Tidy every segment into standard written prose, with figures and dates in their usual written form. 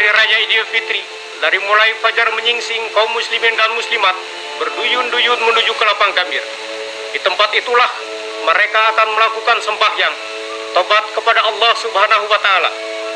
Hari Raya Idul Fitri, dari mulai fajar menyingsing, kaum muslimin dan muslimat berduyun-duyun menuju ke lapang gambir. Di tempat itulah mereka akan melakukan sembahyang, tobat kepada Allah Subhanahu wa Ta'ala.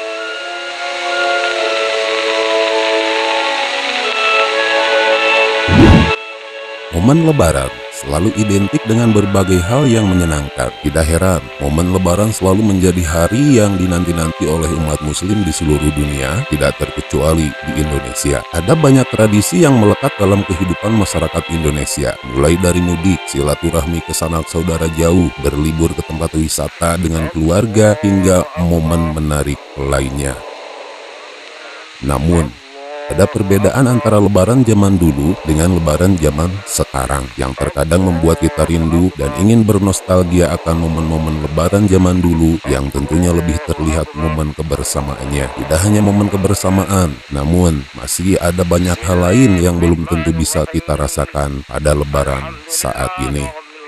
Momen Lebaran selalu identik dengan berbagai hal yang menyenangkan. Tidak heran, momen Lebaran selalu menjadi hari yang dinanti-nanti oleh umat muslim di seluruh dunia, tidak terkecuali di Indonesia. Ada banyak tradisi yang melekat dalam kehidupan masyarakat Indonesia, mulai dari mudik, silaturahmi ke sanak saudara jauh, berlibur ke tempat wisata dengan keluarga, hingga momen menarik lainnya. Namun, ada perbedaan antara lebaran zaman dulu dengan lebaran zaman sekarang yang terkadang membuat kita rindu dan ingin bernostalgia akan momen-momen lebaran zaman dulu yang tentunya lebih terlihat momen kebersamaannya. Tidak hanya momen kebersamaan, namun masih ada banyak hal lain yang belum tentu bisa kita rasakan pada lebaran saat ini.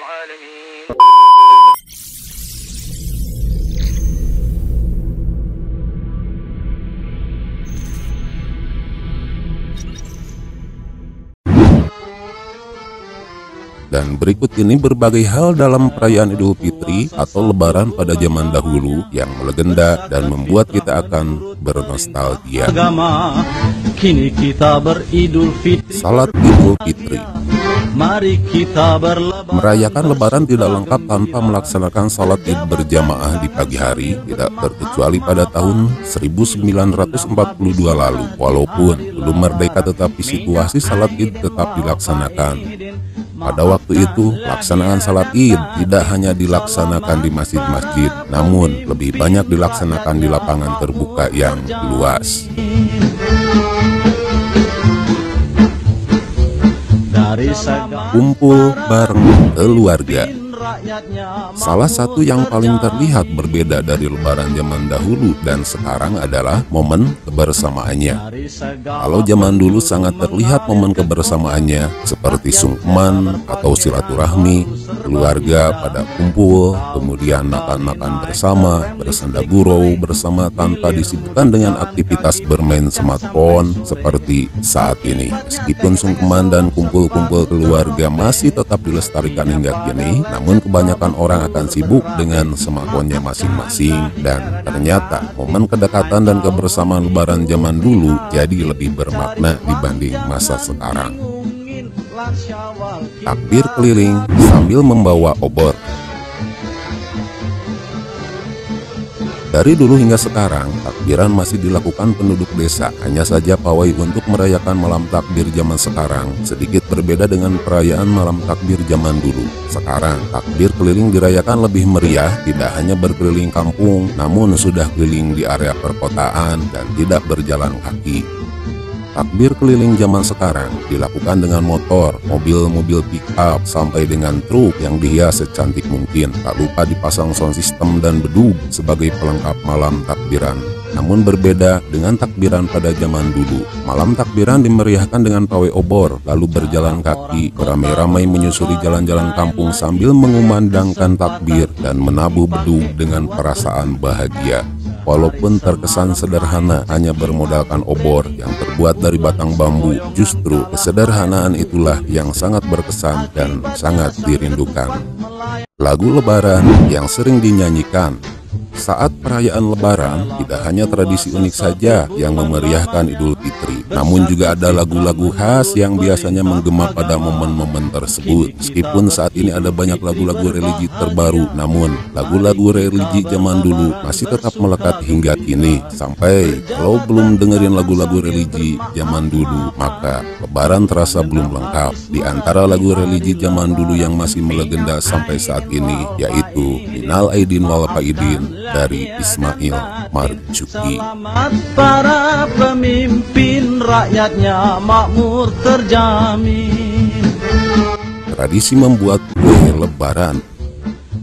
Dan berikut ini berbagai hal dalam perayaan Idul Fitri atau Lebaran pada zaman dahulu yang melegenda dan membuat kita akan bernostalgia. Kini kita beridul fitri. Salat Idul Fitri. Mari kita berlebaran. Merayakan Lebaran tidak lengkap tanpa melaksanakan salat Id berjamaah di pagi hari, tidak terkecuali pada tahun 1942 lalu. Walaupun belum merdeka, tetapi situasi salat Id tetap dilaksanakan. Pada waktu itu, pelaksanaan salat Id tidak hanya dilaksanakan di masjid-masjid, namun lebih banyak dilaksanakan di lapangan terbuka yang luas. Kumpul bareng keluarga. Salah satu yang paling terlihat berbeda dari lebaran zaman dahulu dan sekarang adalah momen kebersamaannya. Kalau zaman dulu sangat terlihat momen kebersamaannya seperti sungkeman atau silaturahmi, keluarga pada kumpul, kemudian makan-makan bersama, bersanda gurau bersama tanpa disibukkan dengan aktivitas bermain smartphone seperti saat ini. Meskipun sungkeman dan kumpul-kumpul keluarga masih tetap dilestarikan hingga kini, namun kebanyakan orang akan sibuk dengan smartphone-nya masing-masing, dan ternyata momen kedekatan dan kebersamaan lebaran zaman dulu jadi lebih bermakna dibanding masa sekarang. Takbir keliling sambil membawa obor. Dari dulu hingga sekarang, takbiran masih dilakukan penduduk desa. Hanya saja pawai untuk merayakan malam takbir zaman sekarang sedikit berbeda dengan perayaan malam takbir zaman dulu. Sekarang, takbir keliling dirayakan lebih meriah, tidak hanya berkeliling kampung, namun sudah keliling di area perkotaan dan tidak berjalan kaki. Takbir keliling zaman sekarang dilakukan dengan motor, mobil-mobil pick-up, sampai dengan truk yang dihias secantik mungkin. Tak lupa dipasang sound system dan bedug sebagai pelengkap malam takbiran. Namun berbeda dengan takbiran pada zaman dulu. Malam takbiran dimeriahkan dengan pawai obor, lalu berjalan kaki, beramai-ramai menyusuri jalan-jalan kampung sambil mengumandangkan takbir dan menabuh bedug dengan perasaan bahagia. Walaupun terkesan sederhana, hanya bermodalkan obor yang terbuat dari batang bambu, justru kesederhanaan itulah yang sangat berkesan dan sangat dirindukan. Lagu Lebaran yang sering dinyanyikan saat perayaan Lebaran tidak hanya tradisi unik saja yang memeriahkan Idul Fitri, namun juga ada lagu-lagu khas yang biasanya menggema pada momen-momen tersebut. Meskipun saat ini ada banyak lagu-lagu religi terbaru, namun lagu-lagu religi zaman dulu masih tetap melekat hingga kini. Sampai kalau belum dengerin lagu-lagu religi zaman dulu, maka Lebaran terasa belum lengkap. Di antara lagu religi zaman dulu yang masih melegenda sampai saat ini, yaitu Minal Aidin wal Faidin dari Ismail Marzuki. Selamat para pemimpin, rakyatnya makmur terjamin. Tradisi membuat kue Lebaran.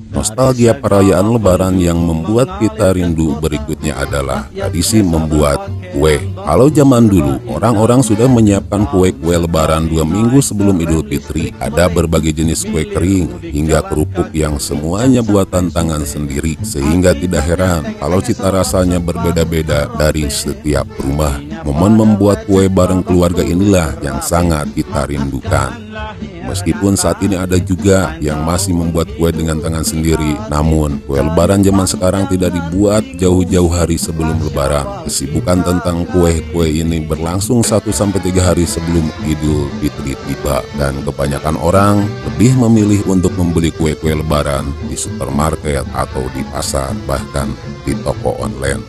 Nostalgia perayaan Lebaran yang membuat kita rindu berikutnya adalah tradisi membuat kue. Kalau zaman dulu, orang-orang sudah menyiapkan kue-kue Lebaran 2 minggu sebelum Idul Fitri. Ada berbagai jenis kue kering hingga kerupuk yang semuanya buatan tangan sendiri, sehingga tidak heran kalau cita rasanya berbeda-beda dari setiap rumah. Momen membuat kue bareng keluarga inilah yang sangat kita rindukan. Meskipun saat ini ada juga yang masih membuat kue dengan tangan sendiri, namun kue Lebaran zaman sekarang tidak dibuat jauh-jauh hari sebelum Lebaran. Kesibukan tentang kue-kue ini berlangsung 1-3 hari sebelum Idul Fitri tiba, dan kebanyakan orang lebih memilih untuk membeli kue-kue Lebaran di supermarket atau di pasar, bahkan di toko online.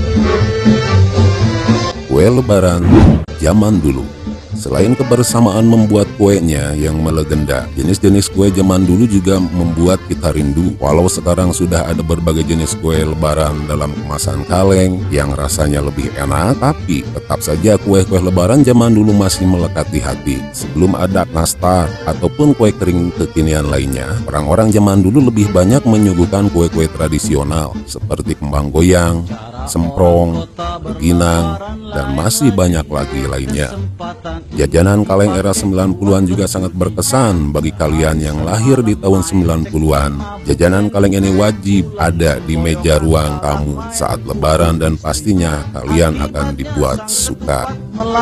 Kue Lebaran zaman dulu. Selain kebersamaan membuat kuenya yang melegenda, jenis-jenis kue zaman dulu juga membuat kita rindu. Walau sekarang sudah ada berbagai jenis kue Lebaran dalam kemasan kaleng yang rasanya lebih enak, tapi tetap saja kue-kue Lebaran zaman dulu masih melekat di hati. Sebelum ada nastar ataupun kue kering kekinian lainnya, orang-orang zaman dulu lebih banyak menyuguhkan kue-kue tradisional seperti kembang goyang, semprong, pinang, dan masih banyak lagi lainnya. Jajanan kaleng era 90-an juga sangat berkesan bagi kalian yang lahir di tahun 90-an. Jajanan kaleng ini wajib ada di meja ruang tamu saat Lebaran, dan pastinya kalian akan dibuat suka.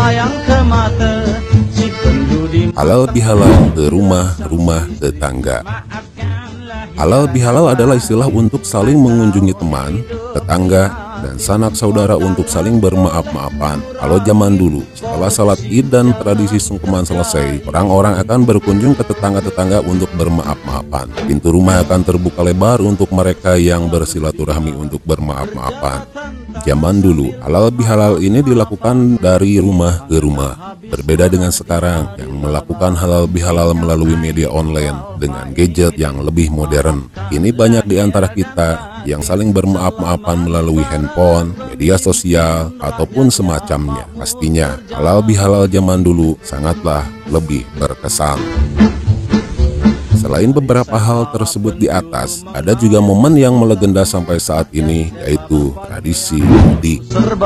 Halal bihalal ke rumah-rumah tetangga. Halal bihalal adalah istilah untuk saling mengunjungi teman, tetangga, dan sanak saudara untuk saling bermaaf-maafan. Kalau zaman dulu, setelah salat Id dan tradisi sungkeman selesai, orang-orang akan berkunjung ke tetangga-tetangga untuk bermaaf-maafan. Pintu rumah akan terbuka lebar untuk mereka yang bersilaturahmi untuk bermaaf-maafan. Zaman dulu, halal bihalal ini dilakukan dari rumah ke rumah. Berbeda dengan sekarang yang melakukan halal bihalal melalui media online dengan gadget yang lebih modern. Ini banyak di antara kita yang saling bermaaf-maafan melalui handphone, media sosial, ataupun semacamnya. Pastinya, halal bihalal zaman dulu sangatlah lebih berkesan. Selain beberapa hal tersebut di atas, ada juga momen yang melegenda sampai saat ini, yaitu tradisi mudik.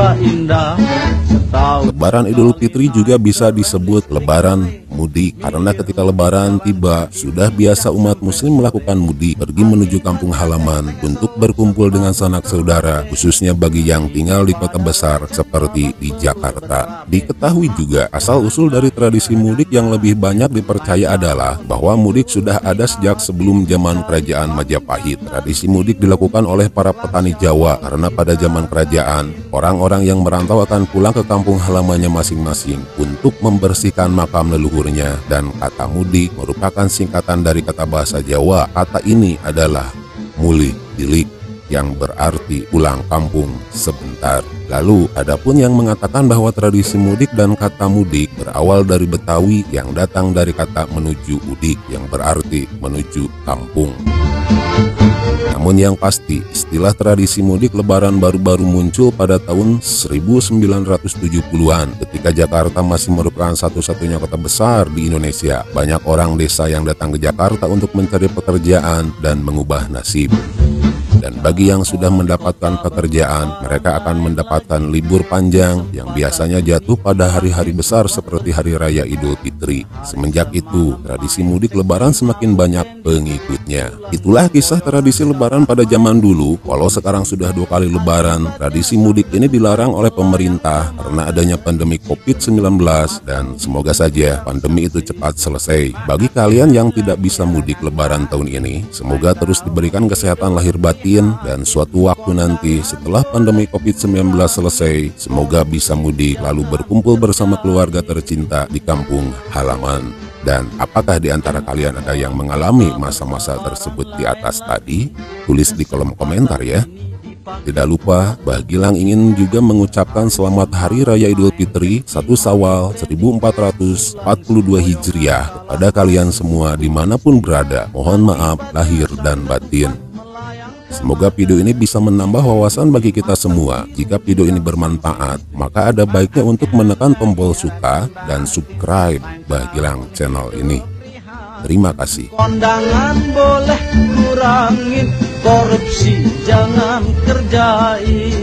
Lebaran Idul Fitri juga bisa disebut Lebaran mudik, karena ketika Lebaran tiba, sudah biasa umat muslim melakukan mudik, pergi menuju kampung halaman untuk berkumpul dengan sanak saudara, khususnya bagi yang tinggal di kota besar seperti di Jakarta. Diketahui juga, asal-usul dari tradisi mudik yang lebih banyak dipercaya adalah bahwa mudik sudah ada sejak sebelum zaman kerajaan Majapahit. Tradisi mudik dilakukan oleh para petani Jawa, karena pada zaman kerajaan, orang-orang yang merantau akan pulang ke kampung halamannya masing-masing untuk membersihkan makam leluhurnya, dan kata mudik merupakan singkatan dari kata bahasa Jawa. Kata ini adalah muli dilik, yang berarti pulang kampung sebentar. Lalu adapun yang mengatakan bahwa tradisi mudik dan kata mudik berawal dari Betawi yang datang dari kata menuju udik, yang berarti menuju kampung. Namun yang pasti, istilah tradisi mudik Lebaran baru-baru muncul pada tahun 1970-an ketika Jakarta masih merupakan satu-satunya kota besar di Indonesia. Banyak orang desa yang datang ke Jakarta untuk mencari pekerjaan dan mengubah nasib. Dan bagi yang sudah mendapatkan pekerjaan, mereka akan mendapatkan libur panjang yang biasanya jatuh pada hari-hari besar seperti Hari Raya Idul Fitri. Semenjak itu, tradisi mudik Lebaran semakin banyak pengikutnya. Itulah kisah tradisi Lebaran pada zaman dulu. Walau sekarang sudah 2 kali Lebaran, tradisi mudik ini dilarang oleh pemerintah karena adanya pandemi COVID-19, dan semoga saja pandemi itu cepat selesai. Bagi kalian yang tidak bisa mudik Lebaran tahun ini, semoga terus diberikan kesehatan lahir batin, dan suatu waktu nanti setelah pandemi COVID-19 selesai, semoga bisa mudik lalu berkumpul bersama keluarga tercinta di kampung halaman. Dan apakah di antara kalian ada yang mengalami masa-masa tersebut di atas tadi? Tulis di kolom komentar ya. Tidak lupa, Bah Gilang ingin juga mengucapkan selamat Hari Raya Idul Fitri 1 Syawal 1442 Hijriah kepada kalian semua dimanapun berada. Mohon maaf lahir dan batin. Semoga video ini bisa menambah wawasan bagi kita semua. Jika video ini bermanfaat, maka ada baiknya untuk menekan tombol suka dan subscribe Bah Gilang channel ini. Terima kasih. Kondangan boleh kurangin, korupsi jangan kerjain.